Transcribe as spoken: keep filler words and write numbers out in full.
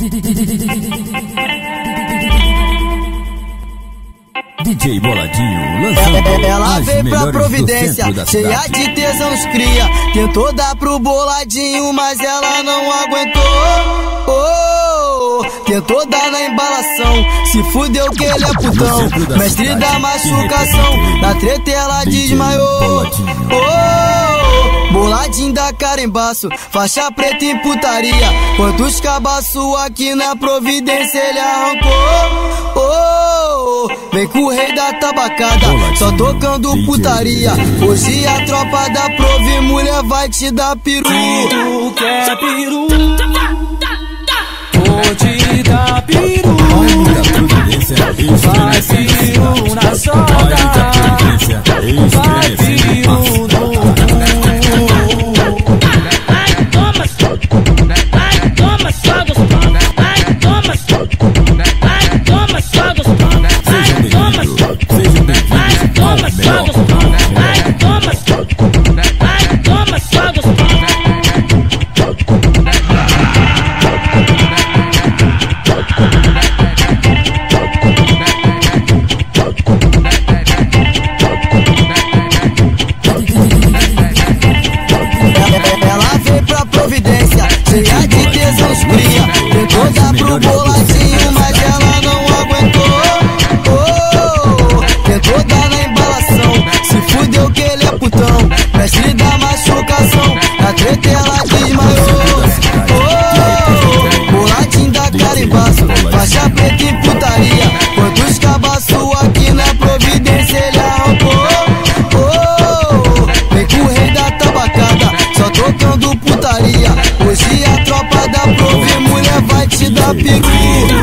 D J Boladinho lançando. Ela as veio pra melhores Providência, do centro da cheia cidade. de tesão nos cria. Tentou dar pro Boladinho, mas ela não aguentou. Oh, tentou dar na embalação, se fudeu que ele é putão. Da Mestre cidade, da machucação, na treta ela desmaiou. Oh, Boladinho da carimbaço, faixa preta em putaria. Quantos cabaços aqui na Providência ele arrancou. Oh, vem com o rei da tabacada, só tocando putaria. Hoje a tropa da Provi, mulher vai te dar peru. Tu quer peru? Vou te dar peru. Vai peru na soda. Vai peru no ai, toma, ai, toma, só gostosa. Ai, toma, ai, toma, só gostosa. Ai, toma, ai, toma, só gostosa. Ai, toma, ai, toma, só gostosa. Ela veio pra Providência, cheia de tesão cria. Tentou dar pro Boladinho, mas ela não aguentou. Oh, tentou dar na embalação, se fudeu que ele é putão. Mestre da machucação, na treta ela desmaiou. Oh, Boladinho da carimbaço, faixa preta em putaria. Quantos cabaços aqui na Providência ele arrancou. Oh, vem com o rei da tabacada, só tocando putaria. Hoje a tropa da Provi, mulher vai te dar peru.